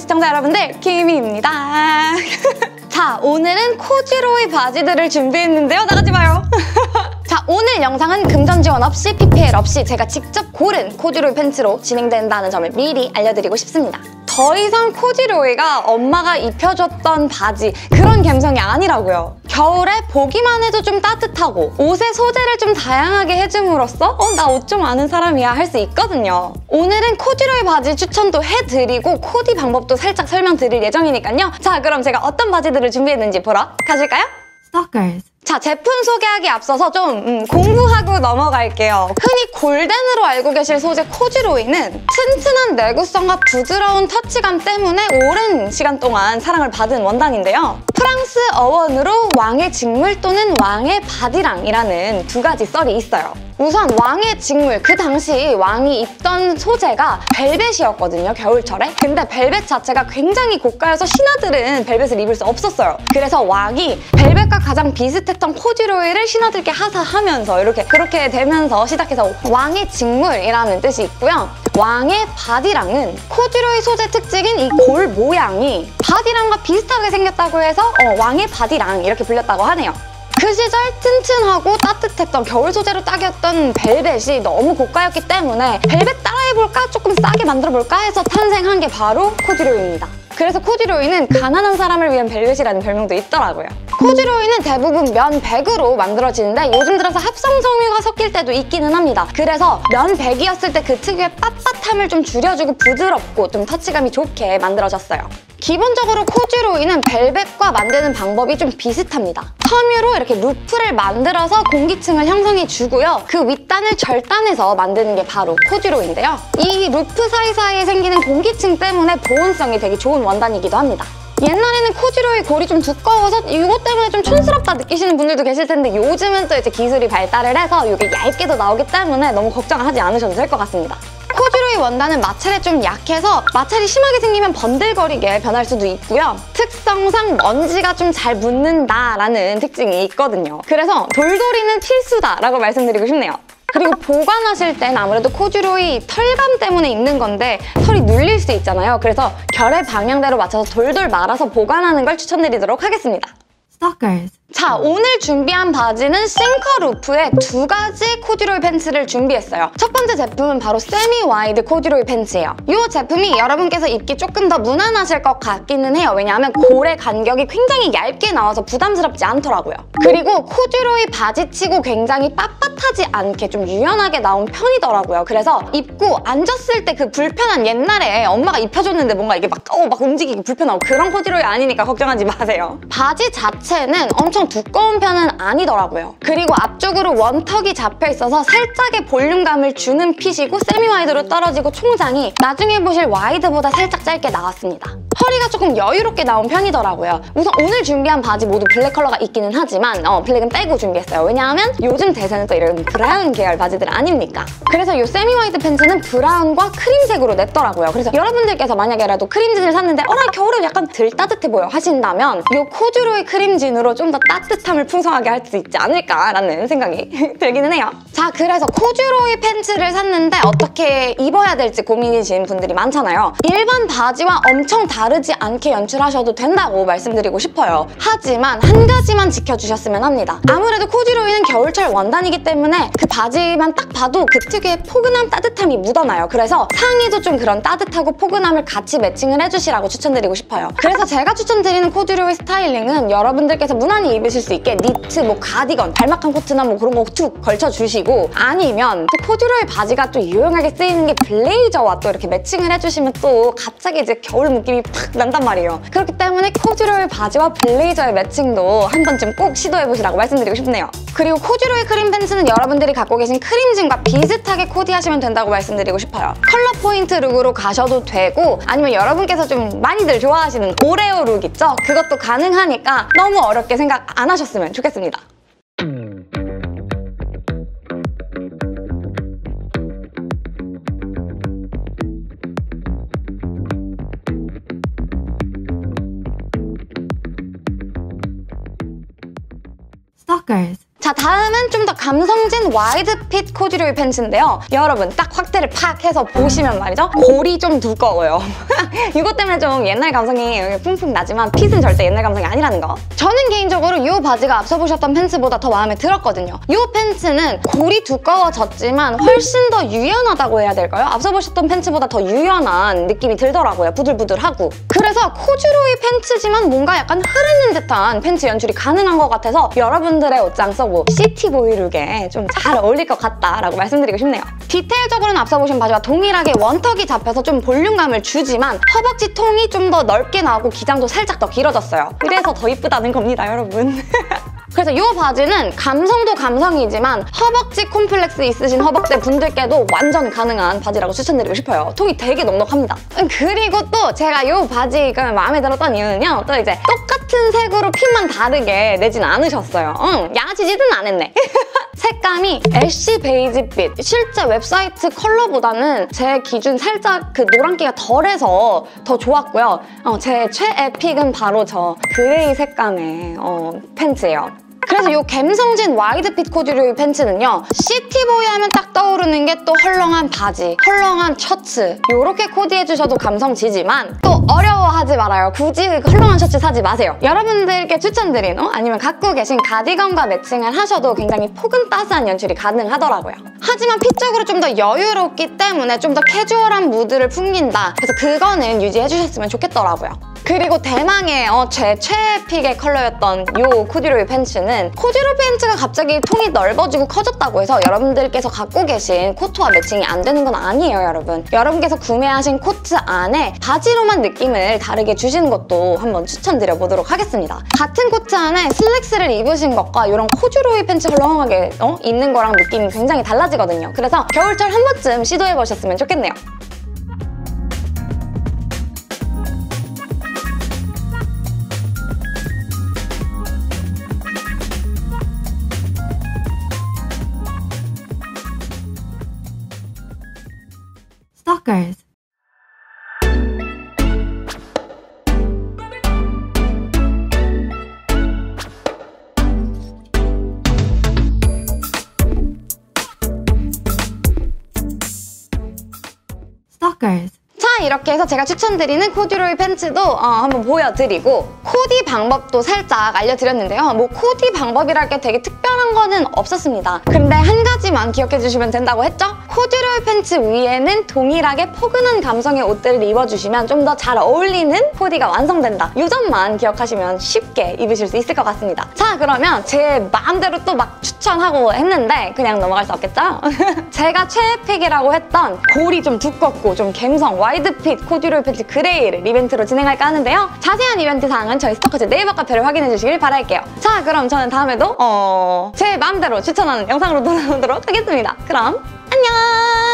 시청자 여러분들, 키미입니다. 자, 오늘은 코듀로이 바지들을 준비했는데요. 나가지 마요. 자, 오늘 영상은 금전 지원 없이 PPL 없이 제가 직접 고른 코듀로이 팬츠로 진행된다는 점을 미리 알려드리고 싶습니다. 더 이상 코듀로이가 엄마가 입혀줬던 바지 그런 감성이 아니라고요. 겨울에 보기만 해도 좀 따뜻하고 옷의 소재를 좀 다양하게 해줌으로써 나 옷 좀 아는 사람이야 할 수 있거든요. 오늘은 코듀로이 바지 추천도 해드리고 코디 방법도 살짝 설명드릴 예정이니까요. 자, 그럼 제가 어떤 바지들을 준비했는지 보러 가실까요? Stalkers. 자, 제품 소개하기 앞서서 좀 공부하고 넘어갈게요. 흔히 골덴으로 알고 계실 소재 코듀로이는 튼튼한 내구성과 부드러운 터치감 때문에 오랜 시간 동안 사랑을 받은 원단인데요. 프랑스 어원으로 왕의 직물 또는 왕의 바디랑이라는 두 가지 썰이 있어요. 우선 왕의 직물, 그 당시 왕이 입던 소재가 벨벳이었거든요, 겨울철에. 근데 벨벳 자체가 굉장히 고가여서 신하들은 벨벳을 입을 수 없었어요. 그래서 왕이 벨벳과 가장 비슷했던 코듀로이를 신하들께 하사하면서 그렇게 되면서 시작해서 왕의 직물이라는 뜻이 있고요. 왕의 바디랑은 코듀로이 소재 특징인 이 골 모양이 바디랑과 비슷하게 생겼다고 해서 왕의 바디랑 이렇게 불렸다고 하네요. 그 시절 튼튼하고 따뜻했던 겨울 소재로 딱이었던 벨벳이 너무 고가였기 때문에 벨벳 따라해볼까? 조금 싸게 만들어볼까? 해서 탄생한 게 바로 코듀로이입니다. 그래서 코듀로이는 가난한 사람을 위한 벨벳이라는 별명도 있더라고요. 코듀로이는 대부분 면백으로 만들어지는데 요즘 들어서 합성 섬유가 섞일 때도 있기는 합니다. 그래서 면백이었을 때 그 특유의 빳빳함을 좀 줄여주고 부드럽고 좀 터치감이 좋게 만들어졌어요. 기본적으로 코듀로이는 벨벳과 만드는 방법이 좀 비슷합니다. 섬유로 이렇게 루프를 만들어서 공기층을 형성해주고요. 그 윗단을 절단해서 만드는 게 바로 코듀로이인데요. 이 루프 사이사이에 생기는 공기층 때문에 보온성이 되게 좋은 원단이기도 합니다. 옛날에는 코듀로이 골이 좀 두꺼워서 이것 때문에 좀 촌스럽다 느끼시는 분들도 계실 텐데 요즘은 또 이제 기술이 발달을 해서 이게 얇게도 나오기 때문에 너무 걱정하지 않으셔도 될 것 같습니다. 코듀로이 원단은 마찰에 좀 약해서 마찰이 심하게 생기면 번들거리게 변할 수도 있고요. 특성상 먼지가 좀 잘 묻는다라는 특징이 있거든요. 그래서 돌돌이는 필수다라고 말씀드리고 싶네요. 그리고 보관하실 땐 아무래도 코듀로이 털감 때문에 입는 건데 털이 눌릴 수 있잖아요. 그래서 결의 방향대로 맞춰서 돌돌 말아서 보관하는 걸 추천드리도록 하겠습니다. Stalkers. 자, 오늘 준비한 바지는 싱커 루프의 두 가지 코듀로이 팬츠를 준비했어요. 첫 번째 제품은 바로 세미 와이드 코듀로이 팬츠예요. 이 제품이 여러분께서 입기 조금 더 무난하실 것 같기는 해요. 왜냐하면 골의 간격이 굉장히 얇게 나와서 부담스럽지 않더라고요. 그리고 코듀로이 바지치고 굉장히 빳빳하지 않게 좀 유연하게 나온 편이더라고요. 그래서 입고 앉았을 때 그 불편한 옛날에 엄마가 입혀줬는데 뭔가 이게 막 움직이기 불편하고 그런 코듀로이 아니니까 걱정하지 마세요. 바지 자체는 엄청 두꺼운 편은 아니더라고요. 그리고 앞쪽으로 원턱이 잡혀있어서 살짝의 볼륨감을 주는 핏이고 세미 와이드로 떨어지고 총장이 나중에 보실 와이드보다 살짝 짧게 나왔습니다. 허리가 조금 여유롭게 나온 편이더라고요. 우선 오늘 준비한 바지 모두 블랙 컬러가 있기는 하지만 블랙은 빼고 준비했어요. 왜냐하면 요즘 대세는 또 이런 브라운 계열 바지들 아닙니까? 그래서 이 세미 와이드 팬츠는 브라운과 크림색으로 냈더라고요. 그래서 여러분들께서 만약에라도 크림진을 샀는데 나 겨울에 약간 덜 따뜻해 보여 하신다면 이 코듀로이 크림진으로 좀 더 따뜻함을 풍성하게 할 수 있지 않을까라는 생각이 들기는 해요. 자, 그래서 코듀로이 팬츠를 샀는데 어떻게 입어야 될지 고민이신 분들이 많잖아요. 일반 바지와 엄청 다르지 않게 연출하셔도 된다고 말씀드리고 싶어요. 하지만 한 가지만 지켜주셨으면 합니다. 아무래도 코듀로이는 겨울철 원단이기 때문에 그 바지만 딱 봐도 그 특유의 포근함, 따뜻함이 묻어나요. 그래서 상의도 좀 그런 따뜻하고 포근함을 같이 매칭을 해주시라고 추천드리고 싶어요. 그래서 제가 추천드리는 코듀로이 스타일링은 여러분들께서 무난히 입으실 수 있게 니트, 가디건, 발막한 코트나 그런 거 툭 걸쳐주시고 아니면 또 코듀로이 바지가 또 유용하게 쓰이는 게 블레이저와 또 이렇게 매칭을 해주시면 또 갑자기 이제 겨울 느낌이 팍 난단 말이에요. 그렇기 때문에 코듀로이 바지와 블레이저의 매칭도 한 번쯤 꼭 시도해보시라고 말씀드리고 싶네요. 그리고 코듀로이 크림 팬츠는 여러분들이 갖고 계신 크림진과 비슷하게 코디하시면 된다고 말씀드리고 싶어요. 컬러 포인트 룩으로 가셔도 되고 아니면 여러분께서 좀 많이들 좋아하시는 오레오 룩 있죠? 그것도 가능하니까 너무 어렵게 생각 안 하셨으면 좋겠습니다. Stalkers. 자, 다음은 좀 더 감성진 와이드 핏 코듀로이 팬츠인데요. 여러분 딱 확대를 팍 해서 보시면 말이죠. 골이 좀 두꺼워요. 이것 때문에 좀 옛날 감성이 쿵쿵 나지만 핏은 절대 옛날 감성이 아니라는 거. 저는 개인적으로 이 바지가 앞서 보셨던 팬츠보다 더 마음에 들었거든요. 이 팬츠는 골이 두꺼워졌지만 훨씬 더 유연하다고 해야 될까요? 앞서 보셨던 팬츠보다 더 유연한 느낌이 들더라고요. 부들부들하고. 그래서 코듀로이 팬츠지만 뭔가 약간 흐르는 듯한 팬츠 연출이 가능한 것 같아서 여러분들의 옷장 속 시티보이 룩에 좀 잘 어울릴 것 같다라고 말씀드리고 싶네요. 디테일적으로는 앞서 보신 바지와 동일하게 원턱이 잡혀서 좀 볼륨감을 주지만 허벅지 통이 좀 더 넓게 나오고 기장도 살짝 더 길어졌어요. 이래서 더 이쁘다는 겁니다, 여러분. 그래서 이 바지는 감성도 감성이지만 허벅지 콤플렉스 있으신 허벅지 분들께도 완전 가능한 바지라고 추천드리고 싶어요. 통이 되게 넉넉합니다. 그리고 또 제가 이 바지가 마음에 들었던 이유는요. 또 이제 똑같은 색으로 핏만 다르게 내진 않으셨어요. 양아치짓은 안 했네. 색감이 애쉬 베이지빛. 실제 웹사이트 컬러보다는 제 기준 살짝 그 노란기가 덜해서 더 좋았고요. 제 최애 픽은 바로 저 그레이 색감의 팬츠예요. 그래서 이 갬성진 와이드핏 코듀로이 팬츠는요. 시티보이 하면 딱 떠오르는 게 또 헐렁한 바지, 헐렁한 셔츠 이렇게 코디해주셔도 감성지지만 또 어려워하지 말아요. 굳이 헐렁한 셔츠 사지 마세요. 여러분들께 추천드린 아니면 갖고 계신 가디건과 매칭을 하셔도 굉장히 폭은 따스한 연출이 가능하더라고요. 하지만 핏적으로 좀 더 여유롭기 때문에 좀 더 캐주얼한 무드를 풍긴다. 그래서 그거는 유지해주셨으면 좋겠더라고요. 그리고 대망의 제 최애 픽의 컬러였던 이 코듀로이 팬츠는 코듀로이 팬츠가 갑자기 통이 넓어지고 커졌다고 해서 여러분들께서 갖고 계신 코트와 매칭이 안 되는 건 아니에요, 여러분. 여러분께서 구매하신 코트 안에 바지로만 느낌을 다르게 주시는 것도 한번 추천드려보도록 하겠습니다. 같은 코트 안에 슬랙스를 입으신 것과 이런 코듀로이 팬츠 헐렁하게 입는 거랑 느낌이 굉장히 달라지거든요. 그래서 겨울철 한 번쯤 시도해보셨으면 좋겠네요. Stalkers. Stalkers. 자, 이렇게 해서 제가 추천드리는 코듀로이 팬츠도 한번 보여드리고 코디 방법도 살짝 알려드렸는데요. 뭐 코디 방법이랄 게 되게 특별한 거는 없었습니다. 근데 한 가지만 기억해주시면 된다고 했죠? 코듀로이 팬츠 위에는 동일하게 포근한 감성의 옷들을 입어주시면 좀 더 잘 어울리는 코디가 완성된다. 이 점만 기억하시면 쉽게 입으실 수 있을 것 같습니다. 자, 그러면 제 마음대로 또 막 추천하고 했는데 그냥 넘어갈 수 없겠죠? 제가 최애픽이라고 했던 골이 좀 두껍고 좀 갬성 와이드핏 코듀로이 팬츠 그레이를 이벤트로 진행할까 하는데요. 자세한 이벤트 사항은 저희 스토커즈 네이버 카페를 확인해 주시길 바랄게요. 자, 그럼 저는 다음에도 제 마음대로 추천하는 영상으로 돌아오도록 하겠습니다. 그럼 안녕!